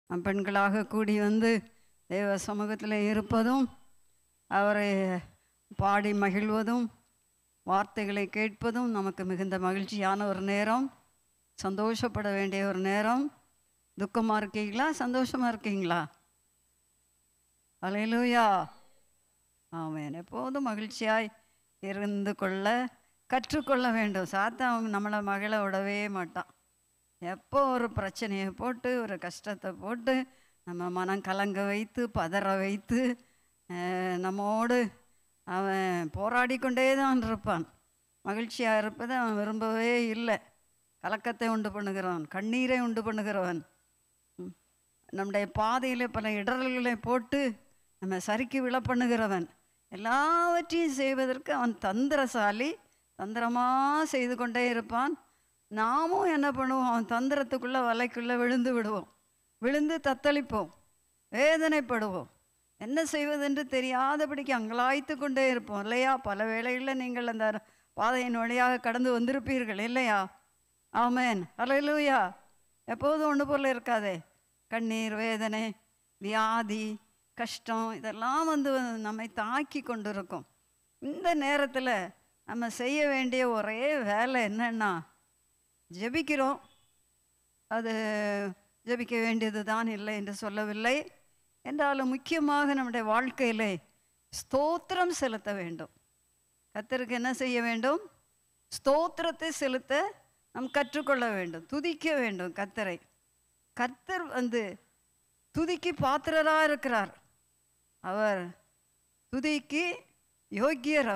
பெண்களாக கூடி வந்து தேவ சமூகத்தில் இருப்பதும், அவரை பாடி மகிழ்வதும், வார்த்தைகளை கேட்பதும் நமக்கு மிகுந்த மகிழ்ச்சியான ஒரு நேரம், சந்தோஷப்பட வேண்டிய ஒரு நேரம். துக்கமாக இருக்கீங்களா, சந்தோஷமாக இருக்கீங்களா? அல்லேலூயா. ஆமென். எப்போதும் மகிழ்ச்சியாய் இருந்து கொள்ள கற்றுக்கொள்ள வேண்டும். சாத்தான் நம்மளை மகிழ விடவே மாட்டான். எப்போ ஒரு பிரச்சனையை போட்டு, ஒரு கஷ்டத்தை போட்டு, நம்ம மனம் கலங்க வைத்து, பதற வைத்து, நம்மோடு அவன் போராடி கொண்டே தான் இருப்பான். மகிழ்ச்சியாக இருப்பதை அவன் விரும்பவே இல்லை. கலக்கத்தை உண்டு பண்ணுகிறவன், கண்ணீரை உண்டு பண்ணுகிறவன், நம்முடைய பாதையில் பல இடர்களை போட்டு நம்ம சறுக்கி விழ பண்ணுகிறவன், எல்லாவற்றையும் செய்வதற்கு அவன் தந்திரசாலி. தந்திரமாக செய்து கொண்டே இருப்பான். நாமும் என்ன பண்ணுவோம்? அவன் தந்திரத்துக்குள்ளே வலைக்குள்ளே விழுந்து விடுவோம். விழுந்து தத்தளிப்போம், வேதனைப்படுவோம். என்ன செய்வதென்று தெரியாதபடிக்கு அங்கலாய்த்து கொண்டே இருப்போம் இல்லையா? பல வேளைகளில் நீங்கள் அந்த பாதையின் வழியாக கடந்து வந்திருப்பீர்கள் இல்லையா? ஆமென். அல்லேலூயா. எப்போதும் ஒன்று போல இருக்காதே. கண்ணீர், வேதனை, வியாதி, கஷ்டம் இதெல்லாம் வந்து நம்மை தாக்கி கொண்டு இருக்கும். இந்த நேரத்தில் நம்ம செய்ய வேண்டிய ஒரே வேலை என்னன்னா, ஜெபிக்கிறோம். அது ஜெபிக்க வேண்டியது தான் இல்லை என்று சொல்லவில்லை. என்றாலும் முக்கியமாக நம்முடைய வாழ்க்கையிலே ஸ்தோத்திரம் செலுத்த வேண்டும். கர்த்தருக்கு என்ன செய்ய வேண்டும்? ஸ்தோத்திரத்தை செலுத்த நாம் கற்றுக்கொள்ள வேண்டும். துதிக்க வேண்டும் கர்த்தரை. கர்த்தர் வந்து துதிக்கு பாத்திரராக இருக்கிறார். அவர் துதிக்கு யோக்கியர்.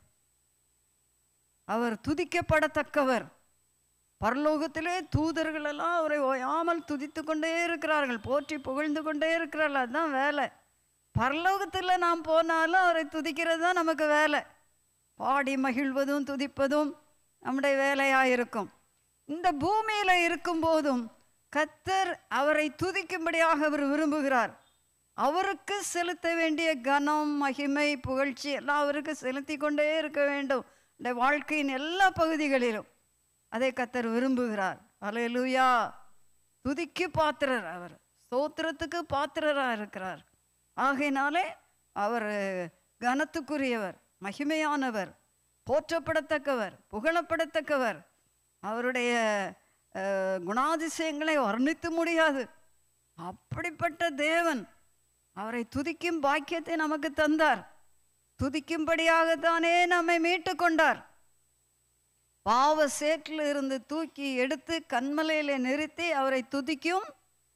அவர் துதிக்கப்படத்தக்கவர். பரலோகத்திலே தூதர்களெல்லாம் அவரை ஓயாமல் துதித்து கொண்டே இருக்கிறார்கள், போற்றி புகழ்ந்து கொண்டே இருக்கிறார்கள். அதுதான் வேலை. பரலோகத்தில் நாம் போனாலும் அவரை துதிக்கிறது தான் நமக்கு வேலை. பாடி மகிழ்வதும் துதிப்பதும் நம்முடைய வேலையாக இருக்கும். இந்த பூமியில் இருக்கும்போதும் கர்த்தர் அவரை துதிக்கும்படியாக அவர் விரும்புகிறார். அவருக்கு செலுத்த வேண்டிய கனம், மகிமை, புகழ்ச்சி எல்லாம் அவருக்கு செலுத்தி கொண்டே இருக்க வேண்டும். இந்த வாழ்க்கையின் எல்லா பகுதிகளிலும் அதை கர்த்தர் விரும்புகிறார். அல்லேலூயா. துதிக்கு பாத்திரர் அவர், ஸ்தோத்திரத்துக்கு பாத்திரராக இருக்கிறார். ஆகையினாலே அவர் கனத்துக்குரியவர், மகிமையானவர், போற்றப்படத்தக்கவர், புகழப்படத்தக்கவர். அவருடைய குணாதிசயங்களை வர்ணித்து முடியாது. அப்படிப்பட்ட தேவன் அவரை துதிக்கும் பாக்கியத்தை நமக்கு தந்தார். துதிக்கும்படியாகத்தானே நம்மை மீட்டு கொண்டார். பாவ சேற்றில் இருந்து தூக்கி எடுத்து கண்மலையில நிறுத்தி அவரை துதிக்கும்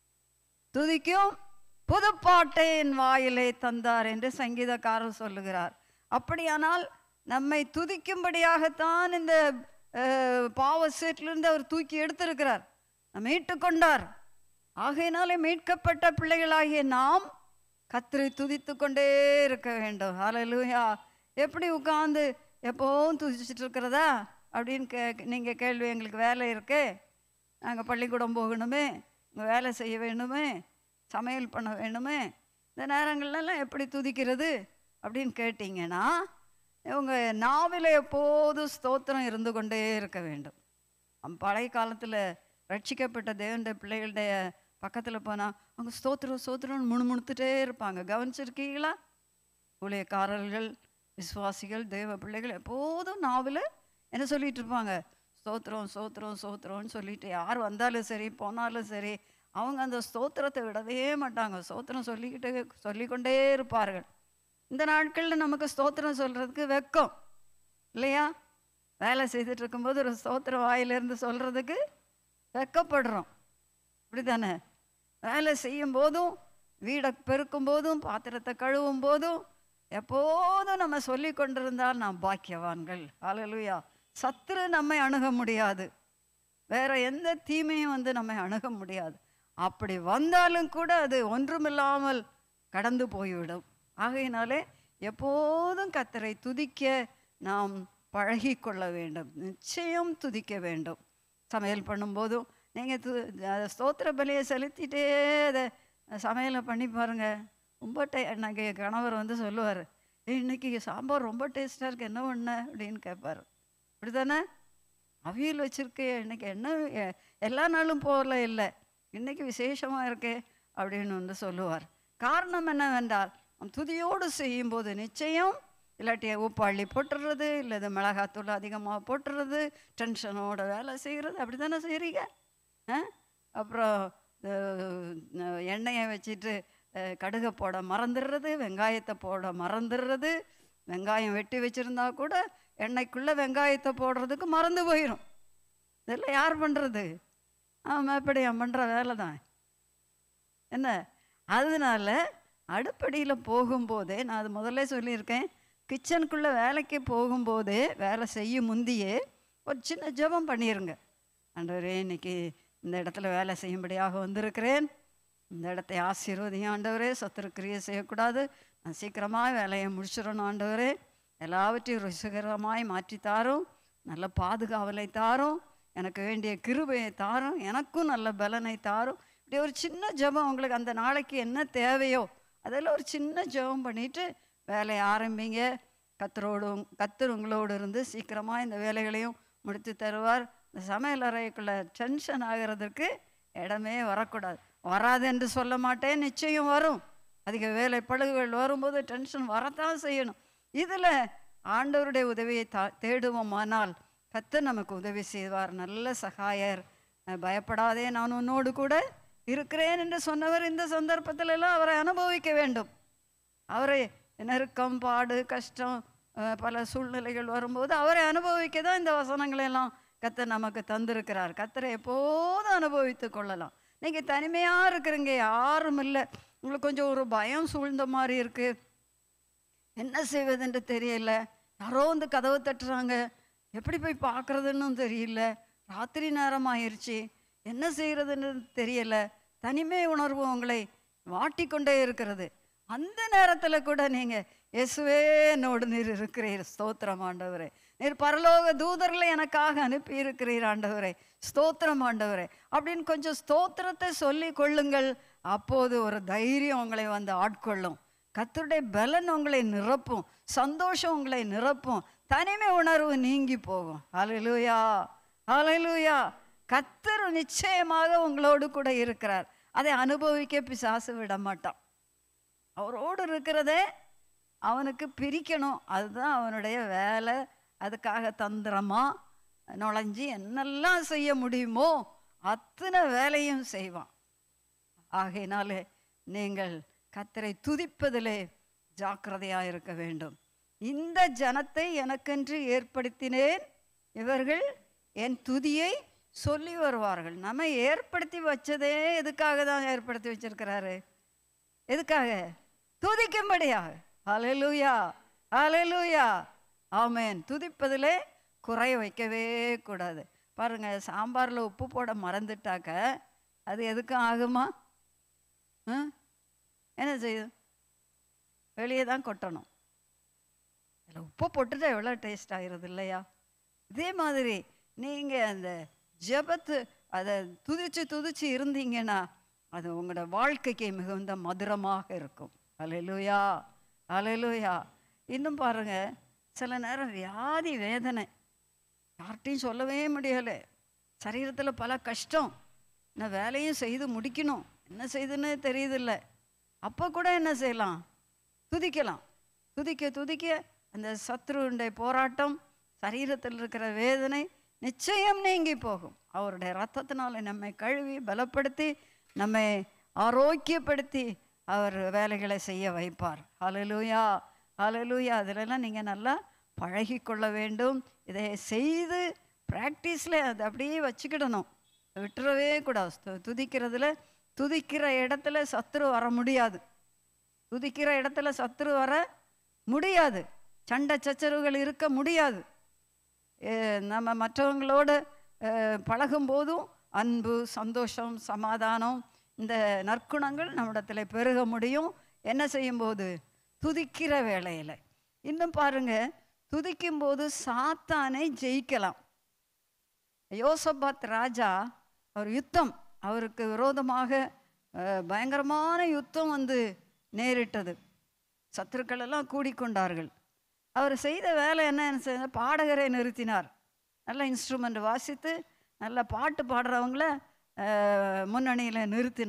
புதுப்பாட்டை என் வாயிலே தந்தார் என்று சங்கீதக்காரர் சொல்லுகிறார். அப்படியானால் நம்மை துதிக்கும்படியாகத்தான் இந்த பாவ சேற்றிலிருந்து அவர் தூக்கி எடுத்திருக்கிறார், மீட்டு கொண்டார். ஆகையினாலே மீட்கப்பட்ட பிள்ளைகளாகிய நாம் கர்த்தரை துதித்து கொண்டே இருக்க வேண்டும். ஹல்லேலூயா. எப்படி உட்கார்ந்து எப்போவும் துதிச்சுட்டு இருக்கிறதா அப்படின்னு நீங்கள் கேள்வி. எங்களுக்கு வேலை இருக்கு, நாங்கள் பள்ளிக்கூடம் போகணுமே, வேலை செய்ய வேணுமே, சமையல் பண்ண வேணுமே, இந்த நேரங்கள்லாம் எப்படி துதிக்கிறது அப்படின்னு கேட்டிங்கன்னா, உங்கள் நாவில் எப்போதும் ஸ்தோத்திரம் இருந்து கொண்டே இருக்க வேண்டும். பழைய காலத்தில் ரட்சிக்கப்பட்ட தேவனுடைய பிள்ளைகளுடைய பக்கத்தில் போனால் அவங்க ஸ்தோத்திரம் ஸ்தோத்திரம்னு முணுமுணுத்துட்டே இருப்பாங்க. கவனிச்சிருக்கீங்களா? ஊழியக்காரர்கள், விசுவாசிகள், தேவ பிள்ளைகள் எப்போதும் நாவில் என்ன சொல்லிட்டு இருப்பாங்க? ஸ்தோத்திரம் ஸ்தோத்திரம் ஸ்தோத்திரம்னு சொல்லிட்டு யார் வந்தாலும் சரி போனாலும் சரி அவங்க அந்த ஸ்தோத்திரத்தை விடவே மாட்டாங்க. ஸ்தோத்திரம் சொல்லிக்கொண்டே இருப்பார்கள். இந்த நாட்களில் நமக்கு ஸ்தோத்திரம் சொல்கிறதுக்கு வெக்கம் இல்லையா? வேலை செய்துட்டு இருக்கும்போது ஒரு ஸ்தோத்திரம் வாயிலிருந்து சொல்கிறதுக்கு வெக்கப்படுறோம், இப்படி தானே? வேலை செய்யும் போதும், வீடை பெருக்கும் போதும், பாத்திரத்தை கழுவும் போதும் எப்போதும் நம்ம சொல்லி கொண்டிருந்தால் நாம் பாக்கியவான்கள். அல்லேலூயா. சத்துரு நம்மை அணுக முடியாது, வேற எந்த தீமையும் வந்து நம்மை அணுக முடியாது. அப்படி வந்தாலும் கூட அது ஒன்றுமில்லாமல் கடந்து போய்விடும். ஆகையினாலே எப்போதும் கர்த்தரை துதிக்க நாம் பழகி கொள்ள வேண்டும். நிச்சயம் துதிக்க வேண்டும். சமையல் பண்ணும்போதும் நீங்கள் ஸ்தோத்திர பலியை செலுத்திட்டே அதை சமையலை பண்ணி பாருங்கள். ரொம்ப எனக்கு கணவர் வந்து சொல்லுவார், இன்னைக்கு சாம்பார் ரொம்ப டேஸ்ட்டாக இருக்குது, என்ன பண்ண அப்படின்னு கேட்பார். இப்படி தானே? அவியல் வச்சுருக்கே, இன்னைக்கு என்ன எல்லா நாளும் போகல இல்லை, இன்றைக்கி விசேஷமாக இருக்கே அப்படின்னு வந்து சொல்லுவார். காரணம் என்னவென்றால் துதியோடு செய்யும்போது நிச்சயம் இல்லாட்டி உப்பு அள்ளி போட்டுடுறது, இல்லை மிளகாத்தூள் அதிகமாக போட்டுறது, டென்ஷனோட வேலை செய்கிறது, அப்படி தானே செய்கிறீங்க. அப்புறம் எண்ணெயை வச்சுட்டு கடுகை போட மறந்துடுறது, வெங்காயத்தை போட மறந்துடுறது. வெங்காயம் வெட்டி வச்சுருந்தா கூட எண்ணெய்க்குள்ளே வெங்காயத்தை போடுறதுக்கு மறந்து போயிடும். இதெல்லாம் யார் பண்ணுறது? எப்படி பண்ணுற வேலை தான் என்ன. அதனால அடுப்படியில் போகும்போதே, நான் அது முதல்ல சொல்லியிருக்கேன், கிச்சனுக்குள்ளே வேலைக்கு போகும்போதே, வேலை செய்யும் முந்தியே ஒரு சின்ன ஜெபம் பண்ணிடுங்க. ஆண்டவரே, இன்னைக்கு இந்த இடத்துல வேலை செய்யும்படியாக வந்திருக்கிறேன், இந்த இடத்தை ஆசீர்வதியும் ஆண்டவரே, சத்துருக்கிரியை செய்யக்கூடாது, நான் சீக்கிரமாக வேலையை முடிச்சிடணும் ஆண்டவரே, எல்லாவற்றையும் ருசிகரமாய் மாற்றித்தாரும், நல்ல பாதுகாவலை தாரும், எனக்கு வேண்டிய கிருபையை தாரும், எனக்கும் நல்ல பலனை தாரும். இப்படி ஒரு சின்ன ஜெபம், உங்களுக்கு அந்த நாளைக்கு என்ன தேவையோ அதில் ஒரு சின்ன ஜெபம் பண்ணிவிட்டு வேலையை ஆரம்பிங்க. கர்த்தர் உங்களோடு இருந்து சீக்கிரமாக இந்த வேலைகளையும் முடித்து தருவார். இந்த சமையல் அறைக்குள்ளே டென்ஷன் ஆகிறதுக்கு இடமே வரக்கூடாது. வராது என்று சொல்ல மாட்டேன், நிச்சயம் வரும். அதிக வேலை பழுகுகள் வரும்போது டென்ஷன் வரத்தான் செய்யணும். இதில் ஆண்டவருடைய உதவியை தேடுவோமானால் கர்த்தர் நமக்கு உதவி செய்வார். நல்ல சகாயர். பயப்படாதே, நான் உன்னோடு கூட இருக்கிறேன் என்று சொன்னவர் இந்த சந்தர்ப்பத்தில் எல்லாம் அவரை அனுபவிக்க வேண்டும். அவரை நெருக்கம், பாடு, கஷ்டம், பல சூழ்நிலைகள் வரும்போது அவரை அனுபவிக்க தான் இந்த வசனங்களெல்லாம் கர்த்தர் நமக்கு தந்திருக்கிறார். கர்த்தரை எப்போதும் அனுபவித்து கொள்ளலாம். நீங்கள் தனிமையாக இருக்கிறீங்க, யாரும் இல்லை, உங்களுக்கு கொஞ்சம் ஒரு பயம் சூழ்ந்த மாதிரி இருக்குது, என்ன செய்வதுன்னு தெரியல, யாரோ வந்து கதவை தட்டுறாங்க, எப்படி போய் பார்க்குறதுன்னு தெரியல, ராத்திரி நேரம் ஆயிடுச்சு, என்ன செய்கிறதுன்னு தெரியல, தனிமை உணர்வு உங்களை வாட்டிக்கொண்டே இருக்கிறது. அந்த நேரத்தில் கூட நீங்கள் இயேசுவே என்னோடு நீர் இருக்கிறீர், ஸ்தோத்திரம் ஆண்டவரே, நீர் பரலோக தூதர்களை எனக்காக அனுப்பி இருக்கிறீர் ஆண்டவரே, ஸ்தோத்திரம் ஆண்டவரே அப்படின்னு கொஞ்சம் ஸ்தோத்திரத்தை சொல்லி கொள்ளுங்கள். அப்போது ஒரு தைரியம் உங்களை வந்து ஆட்கொள்ளும், கர்த்தருடைய பலன் உங்களை நிரப்பும், சந்தோஷம் உங்களை நிரப்பும், தனிமை உணர்வு நீங்கி போகும். ஹல்லேலூயா, ஹல்லேலூயா. கர்த்தர் நிச்சயமாக உங்களோடு கூட இருக்கிறார். அதை அனுபவிக்க பிசாசு விட மாட்டான். அவரோடு இருக்கிறதே அவனுக்கு பிரிக்கணும், அதுதான் அவனுடைய வேலை. அதுக்காக தந்திரமாக நுழைஞ்சி என்னெல்லாம் செய்ய முடியுமோ அத்தனை வேலையும் செய்வான். ஆகையினாலே நீங்கள் கர்த்தரை துதிப்பதிலே ஜாக்கிரதையாக இருக்க வேண்டும். இந்த ஜனத்தை எனக்கென்று ஏற்படுத்தினேன், இவர்கள் என் துதியை சொல்லி வருவார்கள். நம்ம ஏற்படுத்தி வச்சதே எதுக்காக தான் ஏற்படுத்தி வச்சிருக்கிறாரு? எதுக்காக? துதிக்கும்படியாக. ஹல்லேலூயா, ஹல்லேலூயா, ஆமென். துதிப்பதிலே குறை வைக்கவே கூடாது. பாருங்க, சாம்பாரில் உப்பு போட மறந்துட்டாக்க அது எதுக்கும் ஆகுமா? என்ன செய்யும்? வெளியே தான் கொட்டணும். அதில் உப்பு போட்டுட்டா எவ்வளோ டேஸ்ட் ஆகிறது இல்லையா? இதே மாதிரி நீங்கள் அந்த ஜெபத்து அதை துதிச்சு இருந்தீங்கன்னா அது உங்களோட வாழ்க்கைக்கு மிகுந்த மதுரமாக இருக்கும். ஹல்லேலூயா, ஹல்லேலூயா. இன்னும் பாருங்க, சில நேரம் வியாதி வேதனை யார்கிட்டையும் சொல்லவே முடியலை, சரீரத்தில் பல கஷ்டம், நான் வேலையும் செய்து முடிக்கணும், என்ன செய்துன்னு தெரியுதில்லை. அப்போ கூட என்ன செய்யலாம்? துதிக்கலாம். துதிக்க அந்த சத்ருவுடைய போராட்டம், சரீரத்தில் இருக்கிற வேதனை நிச்சயம் நீங்கி போகும். அவருடைய இரத்தத்தினால நம்மை கழுவி பலப்படுத்தி நம்மை ஆரோக்கியப்படுத்தி அவர் வேலைகளை செய்ய வைப்பார். ஹல்லேலூயா, ஹல்லேலூயா. அதிலெல்லாம் நீங்கள் நல்லா பழகி கொள்ள வேண்டும். இதை செய்து ப்ராக்டிஸில் அதை அப்படியே வச்சுக்கிடணும், விட்டுறவே கூடாது. துதிக்கிற இடத்துல சத்துரு வர முடியாது. துதிக்கிற இடத்துல சத்துரு வர முடியாது. சண்டை சச்சரவுகள் இருக்க முடியாது. நம்ம மற்றவங்களோடு பழகும்போதும் அன்பு, சந்தோஷம், சமாதானம், இந்த நற்குணங்கள் நம்மிடத்தில் பெருக முடியும். என்ன செய்யும்போது? துதிக்கிற வேளையில். இன்னும் பாருங்க, துதிக்கும்போது சாத்தானை ஜெயிக்கலாம். யோசபாத் ராஜா, அவர் யுத்தம், அவருக்கு விரோதமாக பயங்கரமான யுத்தம் வந்து நேரிட்டது. சத்துருக்கள் எல்லாம் கூடிக்கொண்டார்கள். அவர் செய்த வேலை என்ன? பாடகரை நிறுத்தினார். நல்ல இன்ஸ்ட்ருமெண்ட் வாசித்து நல்ல பாட்டு பாடுறவங்கள முன்னணியில் நிறுத்தினார்.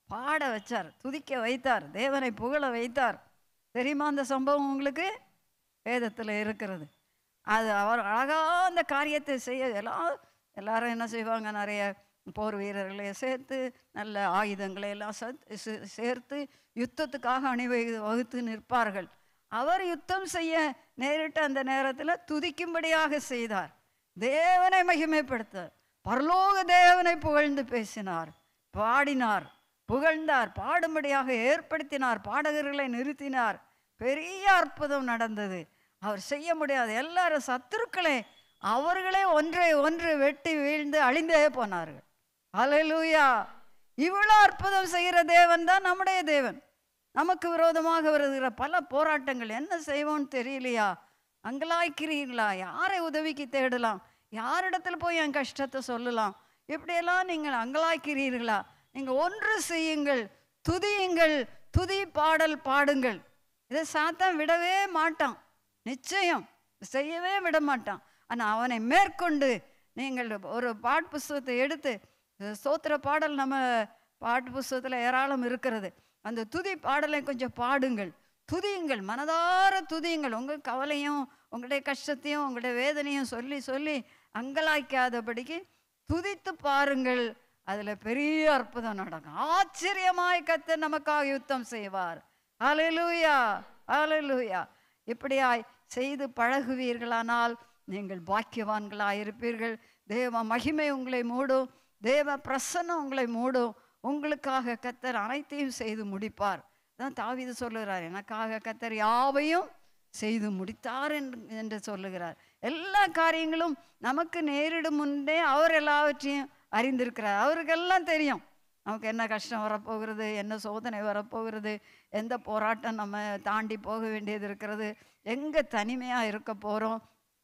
பாட வச்சார், துதிக்க வைத்தார், தேவனை புகழ வைத்தார். தெரியுமா அந்த சம்பவம் உங்களுக்கு? வேதத்தில் இருக்கிறது. அது அவர் அழகாக அந்த காரியத்தை செய்ய எல்லாரும் என்ன செய்வாங்க, நிறைய போர் வீரர்களை சேர்த்து நல்ல ஆயுதங்களை எல்லாம் சேர்த்து யுத்தத்துக்காக வகுத்து நிற்பார்கள். அவர் யுத்தம் செய்ய நேரிட்ட அந்த நேரத்தில் துதிக்கும்படியாக செய்தார், தேவனை மகிமைப்படுத்தார், பரலோக தேவனை புகழ்ந்து பேசினார், பாடினார், புகழ்ந்தார், பாடும்படியாக ஏற்படுத்தினார், பாடகர்களை நிறுத்தினார். பெரிய அற்புதம் நடந்தது. அவர் செய்ய முடியாது. எல்லாரும் சத்துருக்களே அவர்களே ஒன்றை ஒன்று வெட்டி வீழ்ந்து அழிந்தே போனார்கள். அல்லேலூயா! இவ்வளோ அற்புதம் செய்கிற தேவன் தான் நம்முடைய தேவன். நமக்கு விரோதமாக வருகிற பல போராட்டங்கள், என்ன செய்வோம்னு தெரியலையா, அங்கலாய்க்கிறீங்களா, யாரை உதவிக்கு தேடலாம், யாரிடத்துல போய் என் கஷ்டத்தை சொல்லலாம், இப்படியெல்லாம் நீங்கள் அங்கலாய்க்கிறீர்களா? நீங்கள் ஒன்று செய்யுங்கள், துதியுங்கள், துதி பாடல் பாடுங்கள். இதை சாத்தான் விடவே மாட்டான், நிச்சயம் செய்யவே விட மாட்டான். ஆனால் அவனை மேற்கொண்டு நீங்கள் ஒரு பாட்டு புஸ்தகத்தை எடுத்து, ஸ்தோத்திர பாடல் நம்ம பாட்டு புஸ்தகத்தில் ஏராளம் இருக்கிறது, அந்த துதி பாடலை கொஞ்சம் பாடுங்கள், துதியுங்கள், மனதார துதியுங்கள். உங்கள் கவலையும் உங்களுடைய கஷ்டத்தையும் உங்களுடைய வேதனையும் சொல்லி சொல்லி அங்கலாய்க்காதபடிக்கு துதித்து பாருங்கள். அதில் பெரிய அற்புதம் நடக்கும். ஆச்சரியமாய் கர்த்தர் நமக்காக யுத்தம் செய்வார். அல்லேலூயா, அல்லேலூயா. இப்படியாய் செய்து பழகுவீர்களானால் நீங்கள் பாக்கியவான்களாயிருப்பீர்கள். தேவ மகிமை உங்களை மூடும், தேவ பிரசன்னம் உங்களை மூடும். உங்களுக்காக கர்த்தர் அனைத்தையும் செய்து முடிப்பார். தான் தாவீது சொல்லுகிறார், எனக்காக கர்த்தர் யாவையும் செய்து முடித்தார் என்று சொல்லுகிறார். எல்லா காரியங்களும் நமக்கு நேரிடும் முன்னே அவர் எல்லாவற்றையும் அறிந்திருக்கிறார். அவருக்கெல்லாம் தெரியும் நமக்கு என்ன கஷ்டம் வரப்போகிறது, என்ன சோதனை வரப்போகிறது, எந்த போராட்டம் நம்ம தாண்டி போக வேண்டியது இருக்கிறது, எங்கே தனிமையாக இருக்க போகிறோம்,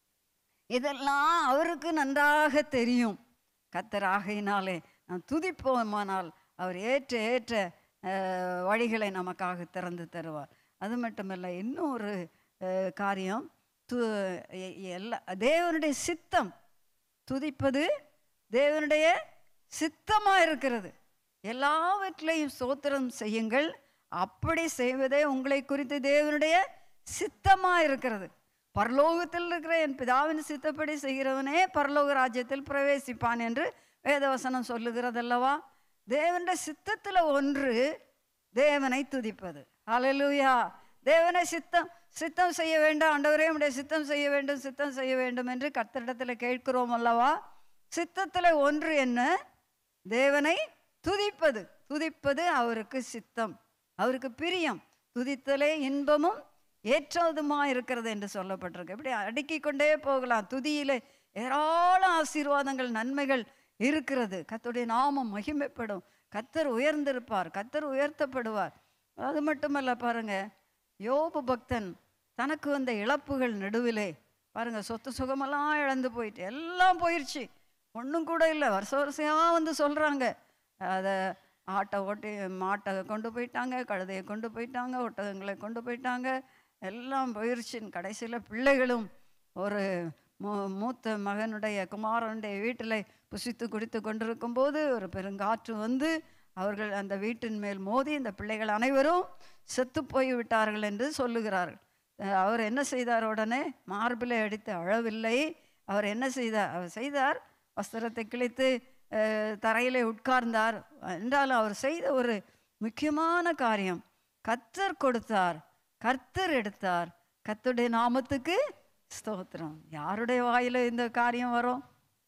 இதெல்லாம் அவருக்கு நன்றாக தெரியும். கர்த்தர் ஆகையினாலே நாம் துதிப்போமானால் அவர் ஏற்ற ஏற்ற வழிகளை நமக்காக திறந்து தருவார். அது மட்டுமல்ல, இன்னொரு காரியம், தேவனுடைய சித்தம், துதிப்பது தேவனுடைய சித்தமாக இருக்கிறது. எல்லாவற்றிலையும் ஸ்தோத்திரம் செய்யுங்கள், அப்படி செய்வதே உங்களை குறித்து தேவனுடைய சித்தமாக இருக்கிறது. பரலோகத்தில் இருக்கிற என் பிதாவின் சித்தப்படி செய்கிறவனே பரலோக ராஜ்யத்தில் பிரவேசிப்பான் என்று வேதவசனம் சொல்லுகிறதல்லவா? தேவனுடைய சித்தத்தில் ஒன்று தேவனை துதிப்பது. அல்லேலூயா! தேவனை சித்தம் செய்ய வேண்டும், ஆண்டவரே உம்முடைய சித்தம் செய்ய வேண்டும், சித்தம் செய்ய வேண்டும் என்று கர்த்தரிடத்தில் கேட்கிறோம் அல்லவா? சித்தத்தில் ஒன்று என்ன? தேவனை துதிப்பது. துதிப்பது அவருக்கு சித்தம், அவருக்கு பிரியம். துதித்தலே இன்பமும் ஏற்றதுமா இருக்கிறது என்று சொல்லப்பட்டிருக்கு. இப்படி அடுக்கிக் கொண்டே போகலாம். துதியிலே ஏராளம் ஆசீர்வாதங்கள், நன்மைகள் இருக்கிறது. கர்த்தருடைய நாமம் மகிமைப்படும், கர்த்தர் உயர்ந்திருப்பார், கர்த்தர் உயர்த்தப்படுவார். அது மட்டுமல்ல, பாருங்க, யோபு பக்தன் தனக்கு வந்த இழப்புகள் நடுவிலே பாருங்க, சொத்து சுகமெல்லாம் இழந்து போயிட்டு, எல்லாம் போயிடுச்சு, ஒன்றும் கூட இல்லை. வருஷம் வந்து சொல்கிறாங்க, அதை மாட்டை கொண்டு போயிட்டாங்க, கழுதையை கொண்டு போயிட்டாங்க, ஒட்டகங்களை கொண்டு போயிட்டாங்க, எல்லாம் போயிடுச்சின்னு. கடைசியில் பிள்ளைகளும் ஒரு மூத்த மகனுடைய குமாரனுடைய வீட்டில் புசித்து குடித்து கொண்டிருக்கும் போது ஒரு பெருங்காற்று வந்து அவர்கள் அந்த வீட்டின் மேல் மோதி இந்த பிள்ளைகள் அனைவரும் செத்து போய் விட்டார்கள் என்று சொல்லுகிறார்கள். அவர் என்ன செய்தார்? உடனே மார்பிலை அடித்து அழவில்லை. அவர் என்ன செய்தார்? வஸ்திரத்தை கிழித்து தரையிலே உட்கார்ந்தார். என்றாலும் அவர் செய்த ஒரு முக்கியமான காரியம், கர்த்தர் கொடுத்தார், கர்த்தர் எடுத்தார், கர்த்தருடைய நாமத்துக்கு ஸ்தோத்திரம். யாருடைய வாயில இந்த காரியம் வரும்?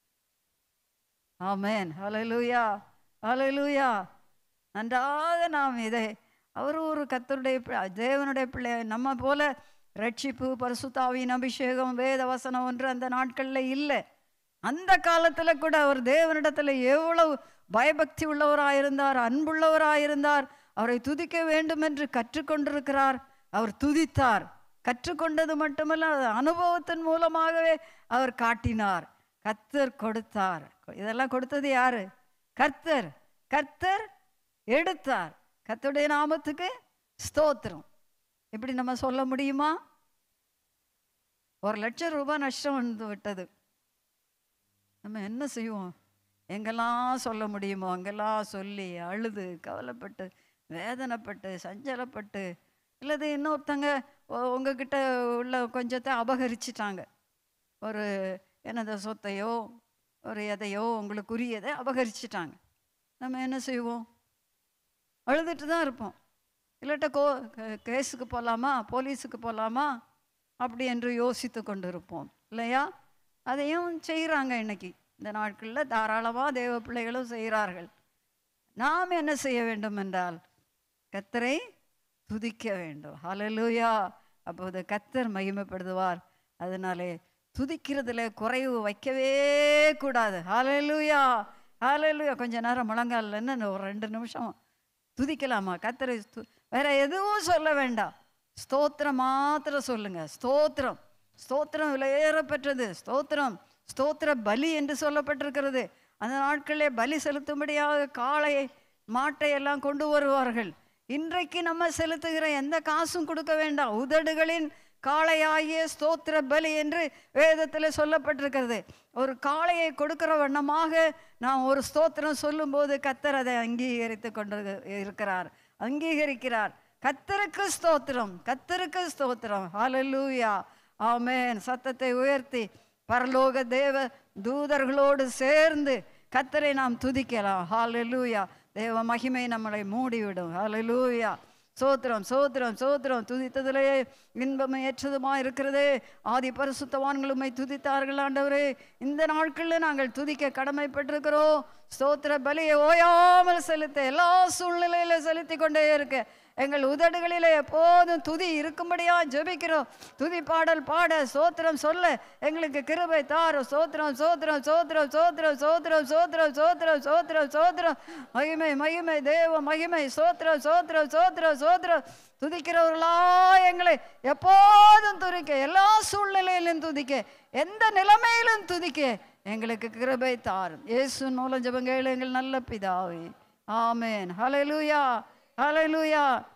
ஆமென், ஹல்லேலூயா, ஹல்லேலூயா. நன்றாக நாம் இதை, அவர் ஒரு கர்த்தருடைய தேவனுடைய பிள்ளை. நம்ம போல ரட்சிப்பு, பரிசுத்தாவியின் அபிஷேகம், வேத வசனம் ஒன்று அந்த நாட்களில் இல்லை. அந்த காலத்தில் கூட அவர் தேவனிடத்தில் எவ்வளவு பயபக்தி உள்ளவராயிருந்தார், அன்புள்ளவராயிருந்தார். அவரை துதிக்க வேண்டும் என்று கற்றுக்கொண்டிருக்கிறார். அவர் துதித்தார். கற்றுக்கொண்டது மட்டுமல்ல, அனுபவத்தின் மூலமாகவே அவர் காட்டினார். கர்த்தர் கொடுத்தார். இதெல்லாம் கொடுத்தது யாரு? கர்த்தர். கர்த்தர் எடுத்தார். கர்த்தருடைய நாமத்துக்கு ஸ்தோத்திரம். இப்படி நம்ம சொல்ல முடியுமா? 1,00,000 ரூபாய் நஷ்டம் வந்து விட்டது, நம்ம என்ன செய்வோம்? எங்கெல்லாம் சொல்ல முடியுமோ அங்கெல்லாம் சொல்லி அழுது கவலைப்பட்டு வேதனைப்பட்டு சஞ்சலப்பட்டு, இல்லது இன்னொருத்தங்க உங்ககிட்ட உள்ள கொஞ்சத்தை அபகரிச்சிட்டாங்க, ஒரு எனது சொத்தையோ ஒரு எதையோ உங்களுக்குரியதை அபகரிச்சிட்டாங்க. நம்ம என்ன செய்வோம்? அழுதுட்டு தான் இருப்போம். இல்லாட்ட கேஸுக்கு போகலாமா, போலீஸுக்கு போகலாமா அப்படி என்று யோசித்து கொண்டு இருப்போம் இல்லையா? அதையும் செய்கிறாங்க இன்னைக்கு இந்த நாட்களில் தாராளமாக தேவ பிள்ளைகளும் செய்கிறார்கள். நாம் என்ன செய்ய வேண்டும் என்றால் கர்த்தரை துதிக்க வேண்டும். ஹல்லேலூயா! அப்போது கர்த்தர் மகிமைப்படுவார். அதனாலே துதிக்கிறதுல குறைவு வைக்கவே கூடாது. ஹல்லேலூயா! ஹல்லேலூயா! கொஞ்ச நேரம் முழங்கால் என்ன ஒரு 2 நிமிஷம் துதிக்கலாமா கர்த்தரை? வேற எதுவும் சொல்ல வேண்டாம், ஸ்தோத்திரம் மாத்திரம் சொல்லுங்க. ஸ்தோத்திரம், ஸ்தோத்திரம் விலையேறப்பெற்றது. ஸ்தோத்திரம், ஸ்தோத்திர பலி என்று சொல்லப்பட்டிருக்கிறது. அந்த நாட்களே பலி செலுத்தும்படியாக காளையை மாட்டை எல்லாம் கொண்டு வருவார்கள். இன்றைக்கு நம்ம செலுத்துகிற எந்த காசும் கொடுக்க வேண்டாம். உதடுகளின் காளையாகிய ஸ்தோத்திர பலி என்று வேதத்தில் சொல்லப்பட்டிருக்கிறது. ஒரு காளையை கொடுக்கிற வண்ணமாக நாம் ஒரு ஸ்தோத்திரம் சொல்லும்போது கர்த்தர் அதை அங்கீகரித்து கொண்டு இருக்கிறார், அங்கீகரிக்கிறார். கர்த்தருக்கு ஸ்தோத்திரம், கர்த்தருக்கு ஸ்தோத்திரம். ஹல்லேலூயா! ஆமென். சத்தத்தை உயர்த்தி பரலோக தேவ தூதர்களோடு சேர்ந்து கர்த்தரை நாம் துதிக்கலாம். ஹல்லேலூயா! தேவ மகிமை நம்மளை மூடிவிடும். ஹல்லேலூயா! சோத்திரம், சோத்திரம், சோத்திரம். துதித்ததிலே இன்பம் ஏற்றதுமா இருக்கிறதே. ஆதி பரிசுத்தவான்களுமை துதித்தார்கள் ஆண்டவரே. இந்த நாட்களில் நாங்கள் துதிக்க கடமைப்பட்டிருக்கிறோம். ஸ்தோத்திர பலியை ஓயாமல் செலுத்த, எல்லா சூழ்நிலையில செலுத்தி கொண்டே இருக்க எங்கள் உதடுகளிலே எப்போதும் துதி இருக்கும்படியா ஜெபிக்கிறோம். துதி பாடல் பாட, சோத்திரம் சொல்ல எங்களுக்கு கிருபை தாரும். சோத்திரம், சோத்திரம், சோத்திரம், சோத்திரம், சோத்திரம், சோத்திரம், சோத்திரம், சோத்திரம், சோத்திரம். மகிமை, மகிமை, தேவ மகிமை. சோத்திரம், சோத்திரம், சோத்திரம், சோத்திரம். துதிக்கிறவர்களா எங்களை எப்போதும் துதிக்க, எல்லா சூழ்நிலையிலும் துதிக்க, எந்த நிலைமையிலும் துதிக்க எங்களுக்கு கிருபை தாரும். இயேசு மூலம் ஜெபங்கள் எங்கள் நல்ல பிதாவே. ஆமென். ஹல்லேலூயா! ஹல்லேலூயா!